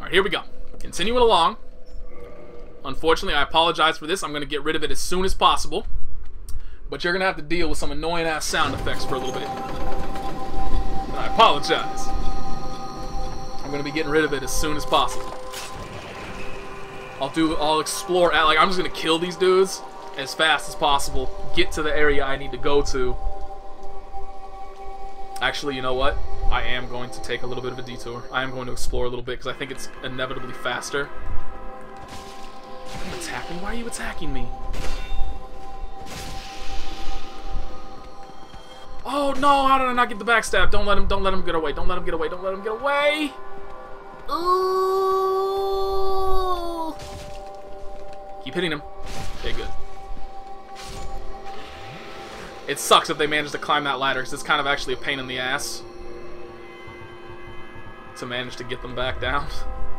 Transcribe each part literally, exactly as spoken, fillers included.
Alright, here we go. Continuing along. Unfortunately, I apologize for this. I'm going to get rid of it as soon as possible. But you're going to have to deal with some annoying-ass sound effects for a little bit. And I apologize. I'm going to be getting rid of it as soon as possible. I'll do, I'll explore, at, like, I'm just going to kill these dudes as fast as possible. Get to the area I need to go to. Actually, you know what? I am going to take a little bit of a detour. I am going to explore a little bit because I think it's inevitably faster. Don't attack me. Why are you attacking me? Oh no! How did I not get the backstab? Don't let him. Don't let him get away. Don't let him get away. Don't let him get away. Ooh! Keep hitting him. Okay, good. It sucks if they manage to climb that ladder because it's kind of actually a pain in the ass to manage to get them back down.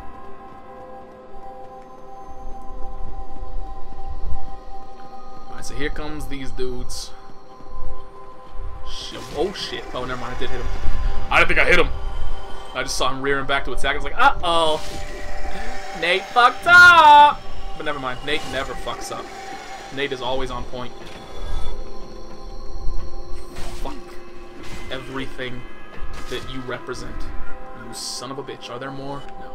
Alright, so here comes these dudes. Oh shit. Oh, never mind. I did hit him. I didn't think I hit him. I just saw him rearing back to attack. I was like, uh-oh. Nate fucked up. But never mind. Nate never fucks up. Nate is always on point. Fuck everything that you represent. You son of a bitch. Are there more? No.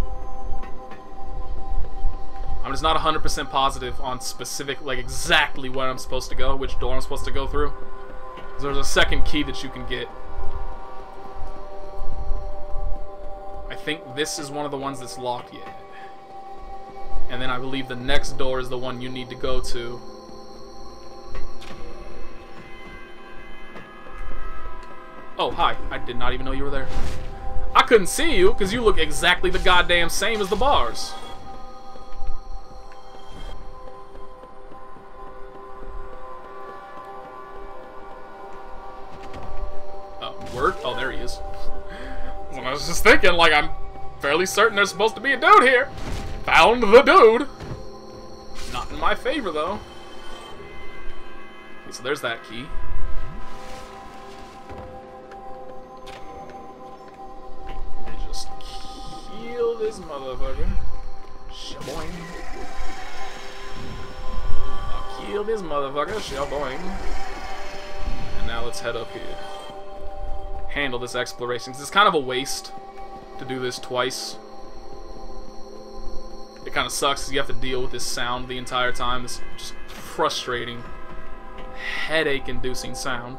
I'm just not one hundred percent positive on specific, like exactly where I'm supposed to go, which door I'm supposed to go through. There's a second key that you can get. I think this is one of the ones that's locked yet. And then I believe the next door is the one you need to go to. Oh, hi. I did not even know you were there. I couldn't see you because you look exactly the goddamn same as the bars. Word? Oh, there he is. Well, I was just thinking, like, I'm fairly certain there's supposed to be a dude here. Found the dude. Not in my favor, though. Okay, so there's that key. Just kill this motherfucker. Shaboing. I'll kill this motherfucker. Shaboing. And now let's head up here. Handle this exploration, because it's kind of a waste to do this twice. It kind of sucks because you have to deal with this sound the entire time. This just frustrating, headache-inducing sound.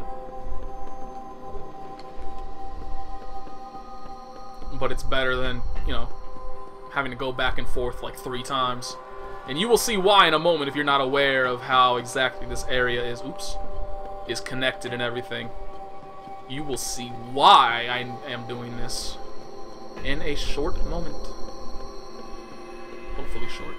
But it's better than, you know, having to go back and forth like three times. And you will see why in a moment if you're not aware of how exactly this area is, oops, is connected and everything. You will see why I am doing this in a short moment. Hopefully short.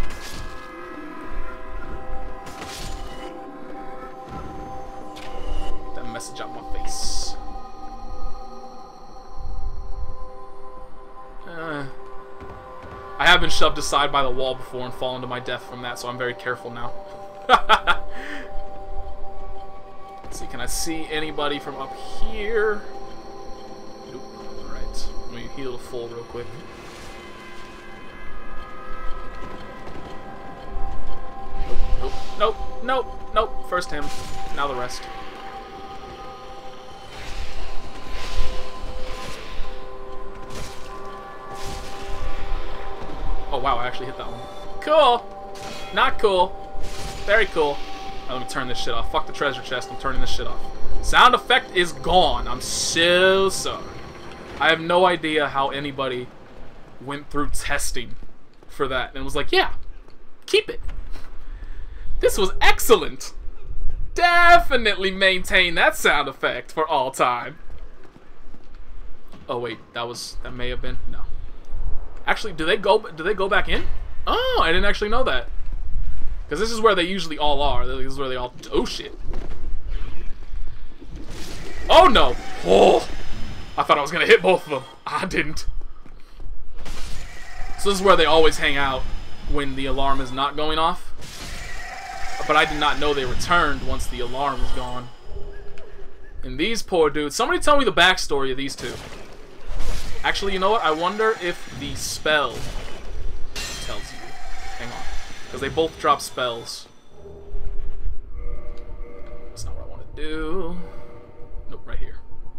Get that message out my face. Uh, I have been shoved aside by the wall before and fallen to my death from that, so I'm very careful now. Let's see, can I see anybody from up here? Nope. Alright. Let me heal to full real quick. Nope, nope, nope, nope, nope. First him, now the rest. Oh wow, I actually hit that one. Cool! Not cool. Very cool. Right, let me turn this shit off. Fuck the treasure chest. I'm turning this shit off. Sound effect is gone. I'm so sorry. I have no idea how anybody went through testing for that and was like, yeah, keep it. This was excellent. Definitely maintain that sound effect for all time. Oh wait, that was that may have been no. Actually, do they go do they go back in? Oh, I didn't actually know that. Because this is where they usually all are. This is where they all... Oh, shit. Oh, no. Oh. I thought I was going to hit both of them. I didn't. So this is where they always hang out when the alarm is not going off. But I did not know they returned once the alarm was gone. And these poor dudes... Somebody tell me the backstory of these two. Actually, you know what? I wonder if the spell tells you. Hang on. Because they both drop spells. That's not what I want to do. Nope, right here.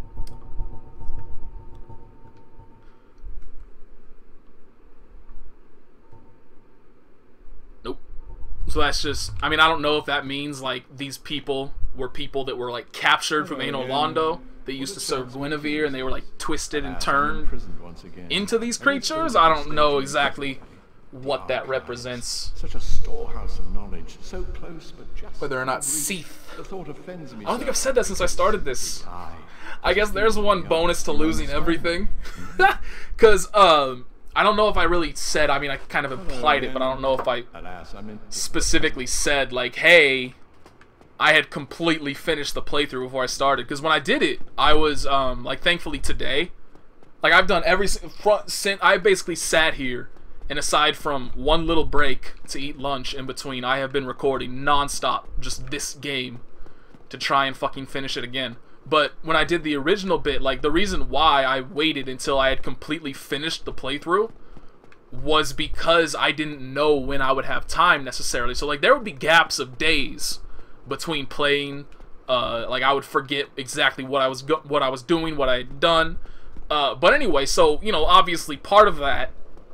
Nope. So that's just, I mean, I don't know if that means, like, these people were people that were, like, captured from Anor Londo. They used to serve Guinevere, and they were, like, twisted and turned into these creatures. I don't know exactly what that represents. Such a storehouse of knowledge, so close but just whether or not Seath. The thought offends me. I don't think I've said that since I started this. I guess there's one bonus to losing everything. Because, um, I don't know if I really said, I mean, I kind of implied it, but I don't know if I specifically said, like, hey, I had completely finished the playthrough before I started. Because when I did it, I was, um, like, thankfully today, like, I've done every, front, since, I basically sat here, and aside from one little break to eat lunch in between, I have been recording non-stop just this game to try and fucking finish it again. But when I did the original bit, like, the reason why I waited until I had completely finished the playthrough was because I didn't know when I would have time necessarily. So, like, there would be gaps of days between playing. Uh, like, I would forget exactly what I was go what I was doing, what I had done. Uh, but anyway, so, you know, obviously part of that,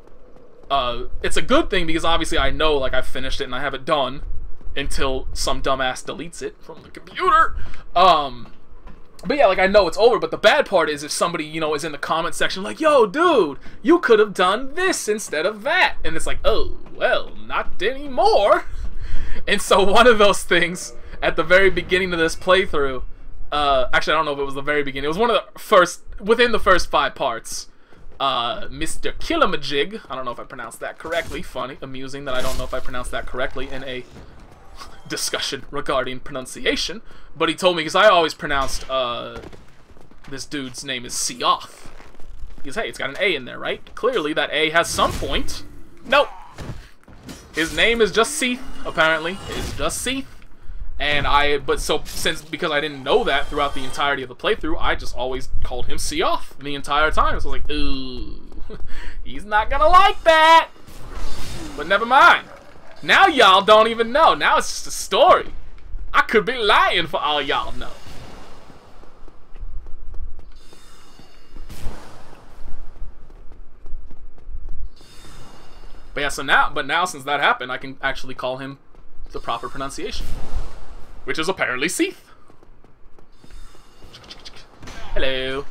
uh, it's a good thing because obviously I know, like, I've finished it and I have it done until some dumbass deletes it from the computer. Um... But yeah, like, I know it's over, but the bad part is if somebody, you know, is in the comment section like, yo, dude, you could have done this instead of that. And it's like, oh, well, not anymore. And so one of those things at the very beginning of this playthrough, uh, actually, I don't know if it was the very beginning. It was one of the first, within the first five parts. Uh, Mister Killamajig, I don't know if I pronounced that correctly. Funny, amusing that I don't know if I pronounced that correctly in a discussion regarding pronunciation, but he told me, because I always pronounced uh, this dude's name is Seath. Because, hey, it's got an A in there, right? Clearly that A has some point. Nope. His name is just Seath, apparently. It's just Seath. And I, but so, since, because I didn't know that throughout the entirety of the playthrough, I just always called him Seath the entire time. So I was like, ooh, he's not gonna like that. But never mind. Now y'all don't even know. Now it's just a story. I could be lying for all y'all know. But yeah, so now, but now since that happened, I can actually call him the proper pronunciation, which is apparently Seath. Hello.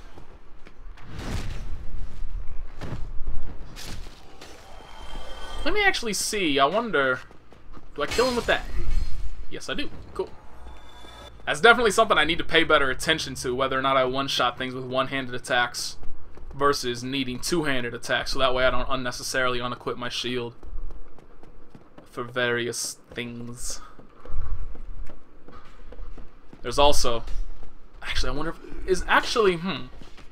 Let me actually see. I wonder, do I kill him with that? Yes, I do. Cool. That's definitely something I need to pay better attention to, whether or not I one-shot things with one-handed attacks versus needing two-handed attacks, so that way I don't unnecessarily unequip my shield for various things. There's also, actually, I wonder if, is actually, hmm,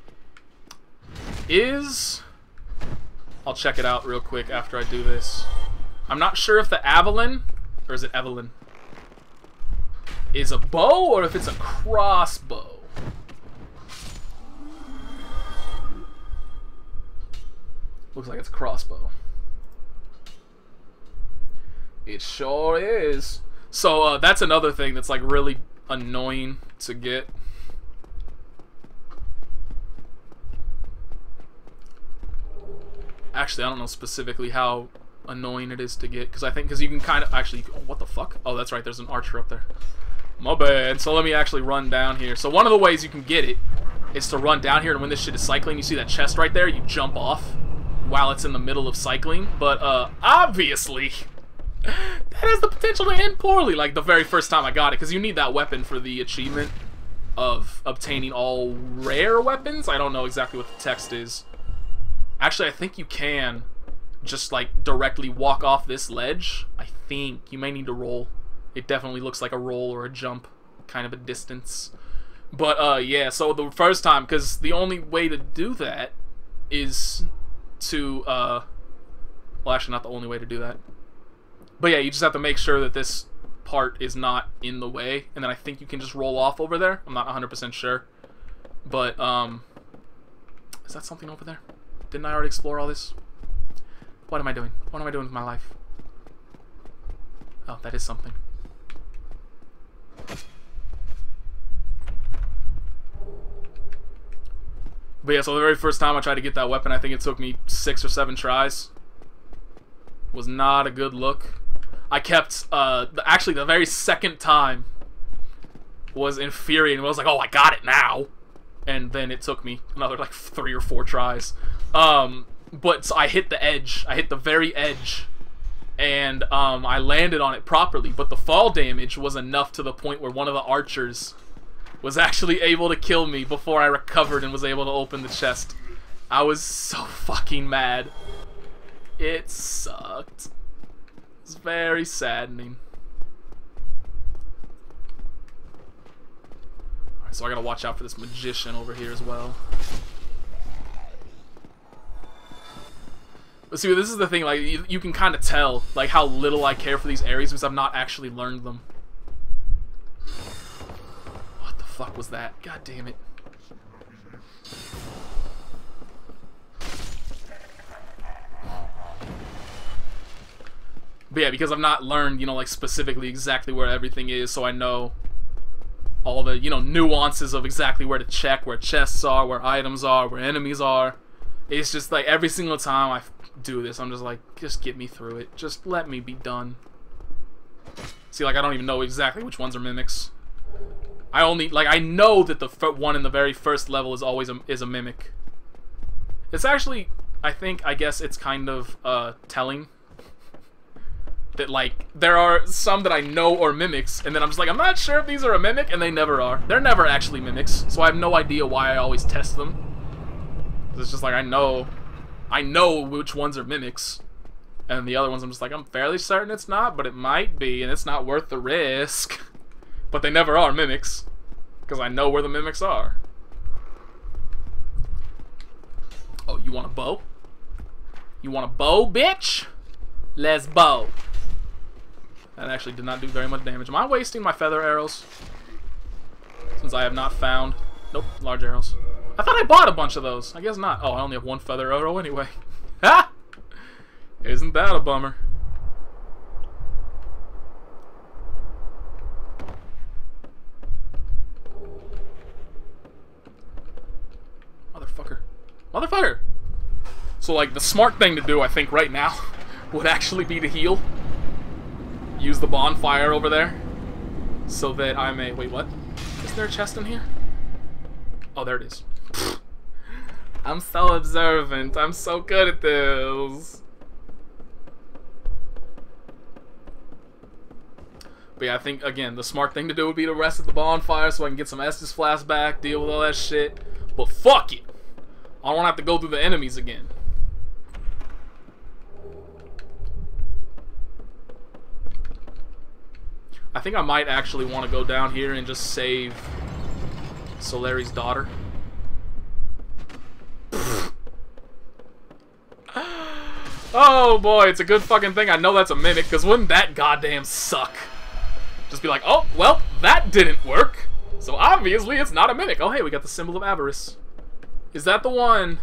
is... I'll check it out real quick after I do this. I'm not sure if the Avalon, or is it Evelyn, is a bow or if it's a crossbow. Looks like it's a crossbow. It sure is. So uh, that's another thing that's like really annoying to get. Actually, I don't know specifically how annoying it is to get, because I think, because you can kind of, actually, oh, what the fuck? Oh, that's right, there's an archer up there. My bad. So let me actually run down here. So one of the ways you can get it is to run down here, and when this shit is cycling, you see that chest right there, you jump off while it's in the middle of cycling. But, uh, obviously, that has the potential to end poorly, like the very first time I got it, because you need that weapon for the achievement of obtaining all rare weapons. I don't know exactly what the text is. Actually, I think you can just, like, directly walk off this ledge. I think. You may need to roll. It definitely looks like a roll or a jump, kind of a distance. But, uh, yeah, so the first time, because the only way to do that is to, uh, well, actually, not the only way to do that. But, yeah, you just have to make sure that this part is not in the way, and then I think you can just roll off over there. I'm not one hundred percent sure. But, um, is that something over there? Didn't I already explore all this? What am I doing? What am I doing with my life? Oh, that is something. But yeah, so the very first time I tried to get that weapon, I think it took me six or seven tries. Was not a good look. I kept, uh, the, actually the very second time was infuriating. I was like, oh, I got it now. And then it took me another like three or four tries. Um, but so I hit the edge. I hit the very edge. And um, I landed on it properly. But the fall damage was enough to the point where one of the archers was actually able to kill me before I recovered and was able to open the chest. I was so fucking mad. It sucked. It's very saddening. Alright, so I gotta watch out for this magician over here as well. But see, this is the thing, like, you, you can kind of tell, like, how little I care for these areas because I've not actually learned them. What the fuck was that? God damn it. But yeah, because I've not learned, you know, like, specifically exactly where everything is, so I know all the, you know, nuances of exactly where to check, where chests are, where items are, where enemies are. It's just, like, every single time I do this, I'm just like, just get me through it. Just let me be done. See, like, I don't even know exactly which ones are mimics. I only, like, I know that the f one in the very first level is always a, is a mimic. It's actually, I think, I guess it's kind of, uh, telling that, like, there are some that I know are mimics, and then I'm just like, I'm not sure if these are a mimic, and they never are. They're never actually mimics, so I have no idea why I always test them. It's just like, I know, I know which ones are mimics, and the other ones I'm just like, I'm fairly certain it's not, but it might be, and it's not worth the risk. But they never are mimics, because I know where the mimics are. Oh, you want a bow? You want a bow, bitch? Let's bow. That actually did not do very much damage. Am I wasting my feather arrows? Since I have not found... Nope, large arrows. I thought I bought a bunch of those. I guess not. Oh, I only have one feather arrow anyway. Ha! Isn't that a bummer? Motherfucker. Motherfucker! So, like, the smart thing to do, I think, right now, would actually be to heal. Use the bonfire over there. So that I may... Wait, what? Is there a chest in here? Oh, there it is. I'm so observant. I'm so good at this. But yeah, I think, again, the smart thing to do would be to rest at the bonfire so I can get some Estus Flask back, deal with all that shit. But fuck it. I don't want to have to go through the enemies again. I think I might actually want to go down here and just save Solari's daughter. Oh boy, it's a good fucking thing I know that's a mimic, because wouldn't that goddamn suck? Just be like, oh, well, that didn't work. So obviously it's not a mimic. Oh hey, we got the symbol of avarice. Is that the one?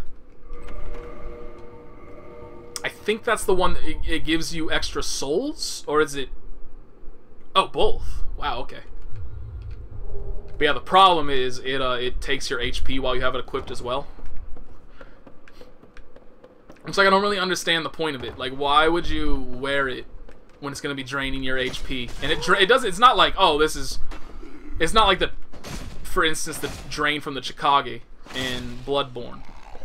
I think that's the one that it, it gives you extra souls? Or is it... Oh, both. Wow, okay. But yeah, the problem is it uh, it takes your H P while you have it equipped as well. It's like I don't really understand the point of it. Like, why would you wear it when it's going to be draining your H P? And it it does. It's not like, oh, this is... It's not like the... For instance, the drain from the Chikage in Bloodborne.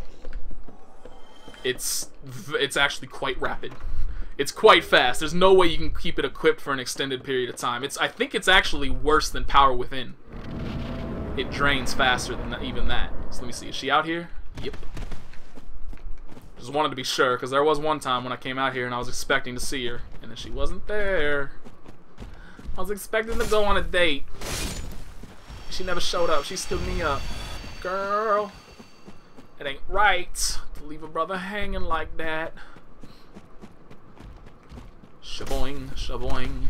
It's it's actually quite rapid. It's quite fast. There's no way you can keep it equipped for an extended period of time. It's I think it's actually worse than Power Within. It drains faster than that, even that. So let me see. Is she out here? Yep. Just wanted to be sure, because there was one time when I came out here and I was expecting to see her, and then she wasn't there. I was expecting to go on a date. She never showed up. She stood me up. Girl, it ain't right to leave a brother hanging like that. Shaboing, shaboing.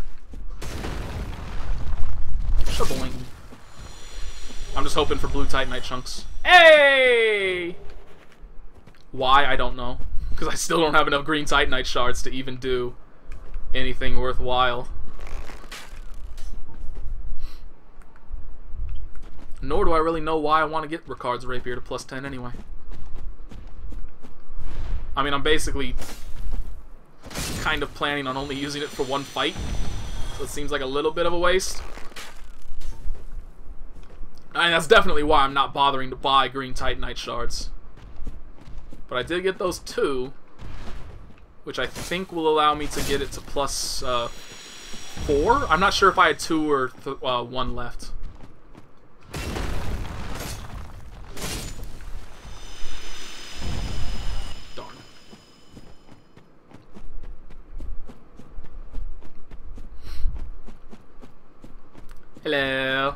Shaboing. I'm just hoping for blue Titanite chunks. Hey! Why, I don't know. Because I still don't have enough green Titanite shards to even do anything worthwhile. Nor do I really know why I want to get Ricard's Rapier to plus ten anyway. I mean, I'm basically kind of planning on only using it for one fight. So it seems like a little bit of a waste. And that's definitely why I'm not bothering to buy green Titanite shards. But I did get those two, which I think will allow me to get it to plus uh, four. I'm not sure if I had two or th uh, one left. Darn. Hello.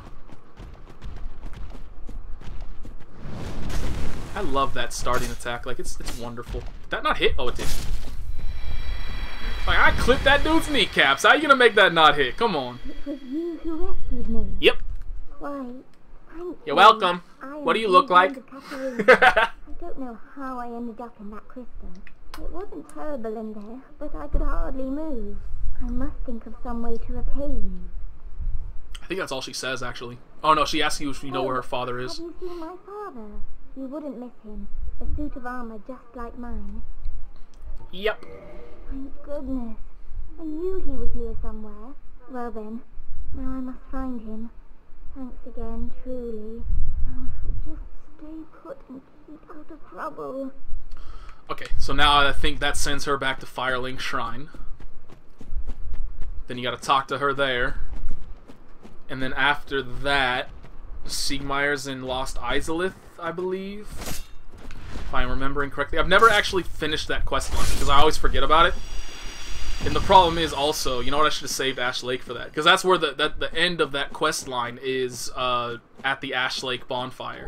I love that starting attack. Like, it's it's wonderful. Did that not hit? Oh, it did. Like, I clipped that dude's kneecaps. How are you gonna make that not hit? Come on. It was you who rescued me. Yep. Why, thank You're welcome. I What do you look like? I don't know how I ended up in that crystal. It wasn't terrible in there, but I could hardly move. I must think of some way to repay you. I think that's all she says, actually. Oh, no, she asks you if you know Oh, where her father is. Have you seen my father? You wouldn't miss him. A suit of armor just like mine. Yep. Thank goodness. I knew he was here somewhere. Well then, now I must find him. Thanks again, truly. Now I shall just stay put and keep out of trouble. Okay, so now I think that sends her back to Firelink Shrine. Then you gotta talk to her there. And then after that, Siegmeyer's in Lost Izalith, I believe. If I'm remembering correctly. I've never actually finished that quest line, because I always forget about it. And the problem is also, you know what, I should have saved Ash Lake for that. Because that's where the, that, the end of that quest line is uh, at the Ash Lake bonfire.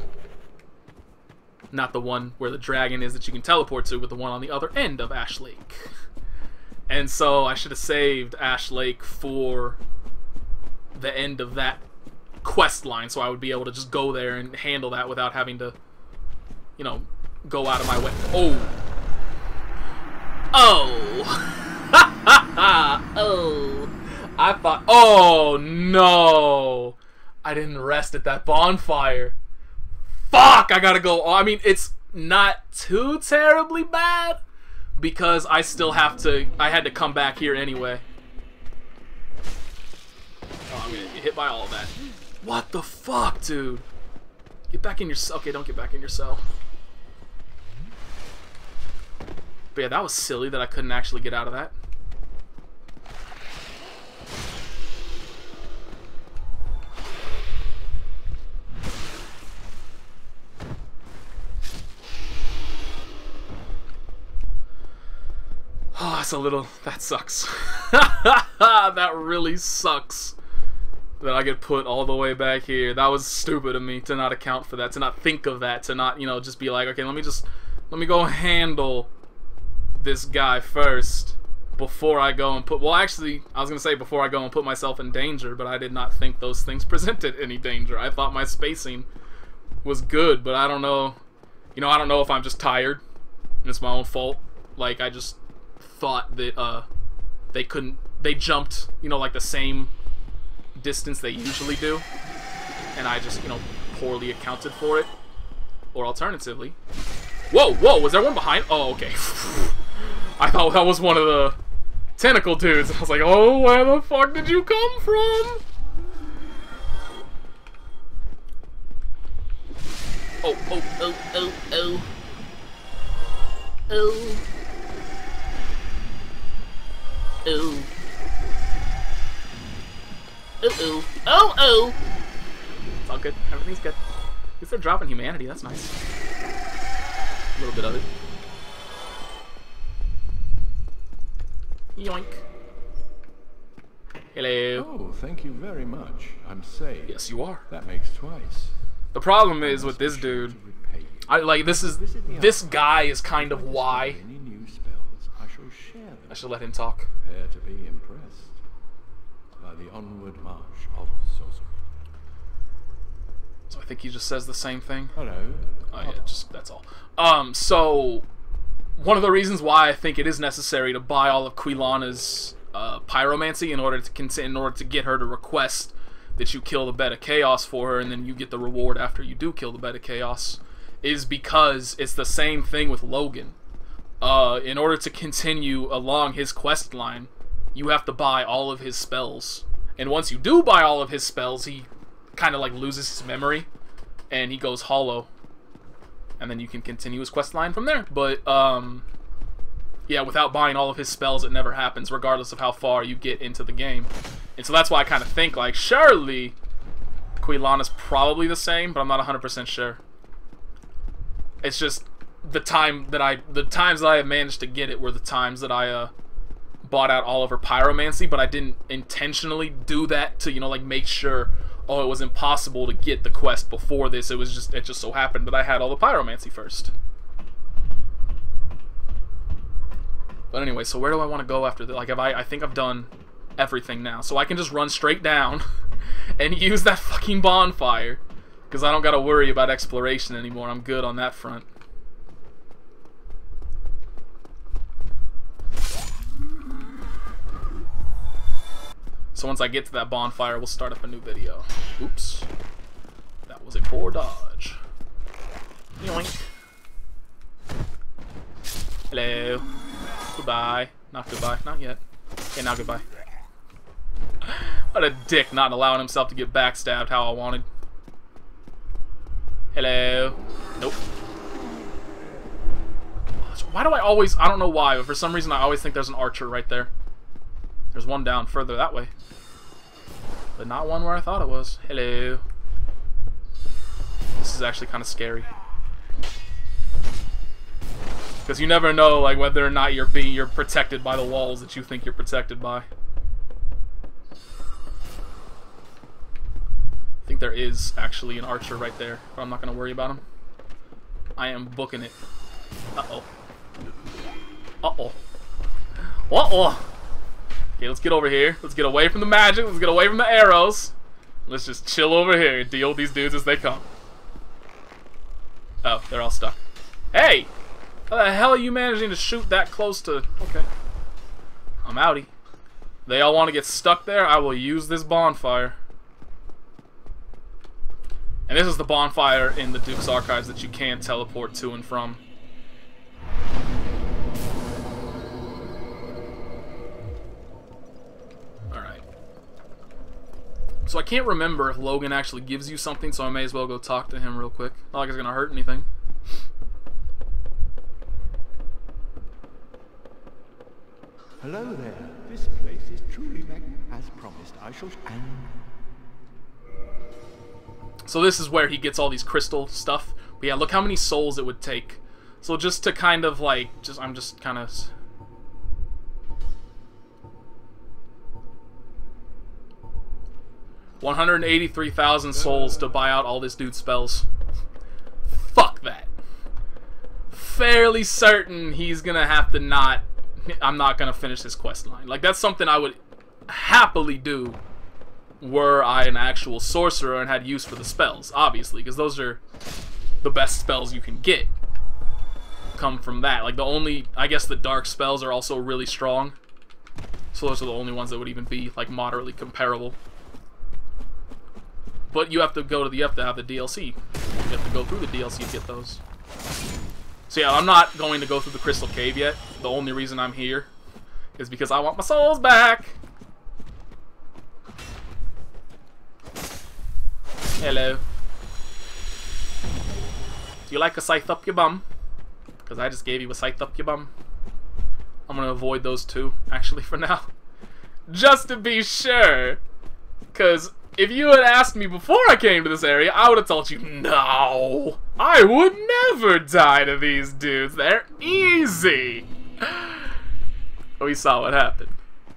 Not the one where the dragon is that you can teleport to, but the one on the other end of Ash Lake. And so I should have saved Ash Lake for the end of that quest line, so I would be able to just go there and handle that without having to, you know, go out of my way. Oh. Oh. Oh. I thought, oh no. I didn't rest at that bonfire. Fuck, I gotta go. I mean, it's not too terribly bad because I still have to, I had to come back here anyway. Oh, I'm gonna get hit by all of that. What the fuck, dude? Get back in your cell. Okay, don't get back in your cell. But yeah, that was silly that I couldn't actually get out of that. Oh, that's a little... That sucks. That really sucks. That I get put all the way back here. That was stupid of me to not account for that, to not think of that, to not, you know, just be like, okay, let me just, let me go handle this guy first before I go and put, well, actually, I was going to say before I go and put myself in danger, but I did not think those things presented any danger. I thought my spacing was good, but I don't know, you know, I don't know if I'm just tired, and it's my own fault. Like, I just thought that, uh, they couldn't, they jumped, you know, like the same distance they usually do, and I just, you know, poorly accounted for it. Or alternatively, whoa, whoa, was there one behind? Oh, okay. I thought that was one of the tentacle dudes. I was like, oh, where the fuck did you come from? Oh, oh, oh, oh, oh. Oh. Oh. Uh-oh. Oh, oh! It's all good. Everything's good. At least they're dropping humanity. That's nice. A little bit of it. Yoink. Hello. Oh, thank you very much. I'm saved. Yes, you are. That makes twice. The problem is with this dude, I like this is this guy is kind of why Any new spells, I shall share them. I should let him talk. Prepare to be impressed by the onward march of sorcery. So I think he just says the same thing. Hello. Oh yeah, just that's all. Um, so one of the reasons why I think it is necessary to buy all of Quilana's uh, pyromancy in order to cons in order to get her to request that you kill the Beta Chaos for her, and then you get the reward after you do kill the Beta Chaos, is because it's the same thing with Logan. Uh, in order to continue along his quest line, you have to buy all of his spells. And once you do buy all of his spells, he kind of like loses his memory, and he goes hollow. And then you can continue his quest line from there. But, um, yeah, without buying all of his spells, it never happens, regardless of how far you get into the game. And so that's why I kind of think, like, surely Quilana's probably the same, but I'm not one hundred percent sure. It's just the time that I, the times that I have managed to get it were the times that I, uh, bought out all of her pyromancy, but I didn't intentionally do that to, you know, like, make sure, oh, it was impossible to get the quest before this. It was just, it just so happened that I had all the pyromancy first. But anyway, so where do I want to go after that? Like, have I, I think I've done everything now. So I can just run straight down and use that fucking bonfire, because I don't got to worry about exploration anymore. I'm good on that front. So once I get to that bonfire, we'll start up a new video. Oops. That was a poor dodge. Yoink. Hello. Goodbye. Not goodbye. Not yet. Okay, now goodbye. What a dick, not allowing himself to get backstabbed how I wanted. Hello. Nope. Why do I always... I don't know why, but for some reason I always think there's an archer right there. There's one down further that way. But not one where I thought it was. Hello. This is actually kind of scary. Because you never know, like, whether or not you're being you're protected by the walls that you think you're protected by. I think there is actually an archer right there, but I'm not going to worry about him. I am booking it. Uh-oh. Uh-oh. Uh-oh. Okay, let's get over here. Let's get away from the magic. Let's get away from the arrows. Let's just chill over here and deal with these dudes as they come. Oh, they're all stuck. Hey! How the hell are you managing to shoot that close to... Okay. I'm outie. They all want to get stuck there? I will use this bonfire. And this is the bonfire in the Duke's Archives that you can teleport to and from. Alright. So I can't remember if Logan actually gives you something, so I may as well go talk to him real quick. Not like it's gonna hurt anything. Hello there. This place is truly mag- as promised. I shall and So this is where he gets all these crystal stuff. But yeah, look how many souls it would take. So just to kind of like, just I'm just kind of. one hundred eighty-three thousand souls to buy out all this dude's spells. Fuck that. Fairly certain he's gonna have to not. I'm not gonna finish this quest line. Like, that's something I would happily do were I an actual sorcerer and had use for the spells, obviously, because those are the best spells you can get. Come from that. Like, the only, I guess the dark spells are also really strong. So those are the only ones that would even be, like, moderately comparable. But you have to go to the, you have to have the D L C. You have to go through the D L C to get those. So yeah, I'm not going to go through the Crystal Cave yet. The only reason I'm here is because I want my souls back. Hello. Do you like a scythe up your bum? Because I just gave you a scythe up your bum. I'm going to avoid those two, actually, for now. Just to be sure. Because if you had asked me before I came to this area, I would have told you, no, I would never die to these dudes. They're easy. We saw what happened.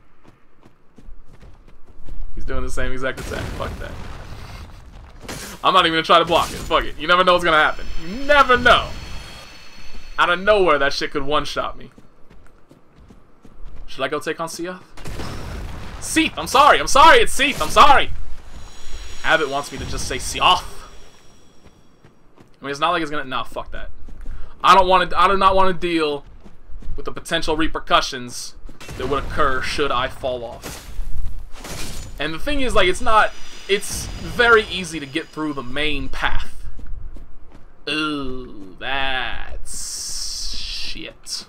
He's doing the same exact attack. Fuck that. I'm not even going to try to block it. Fuck it. You never know what's going to happen. You never know. Out of nowhere, that shit could one-shot me. Should I go take on Seath? Seath! I'm sorry! I'm sorry! It's Seath! I'm sorry! Abbott wants me to just say Seath. I mean, it's not like it's gonna. Nah, fuck that. I don't want to. I do not want to deal with the potential repercussions that would occur should I fall off. And the thing is, like, it's not. It's very easy to get through the main path. Ooh, that's shit.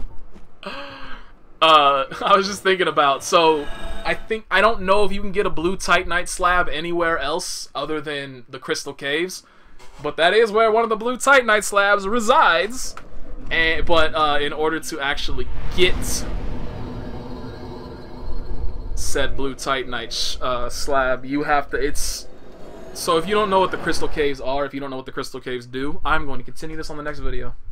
Uh, I was just thinking about, so, I think, I don't know if you can get a blue Titanite slab anywhere else other than the Crystal Caves, but that is where one of the blue Titanite slabs resides, and, but, uh, in order to actually get said blue Titanite, uh, slab, you have to, it's, so if you don't know what the Crystal Caves are, if you don't know what the Crystal Caves do, I'm going to continue this on the next video.